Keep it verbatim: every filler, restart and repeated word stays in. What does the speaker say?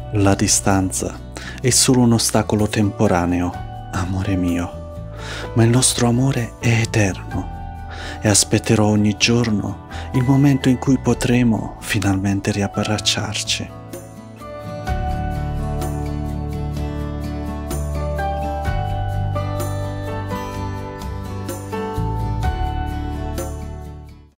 La distanza è solo un ostacolo temporaneo, amore mio, ma il nostro amore è eterno e aspetterò ogni giorno il momento in cui potremo finalmente riabbracciarci.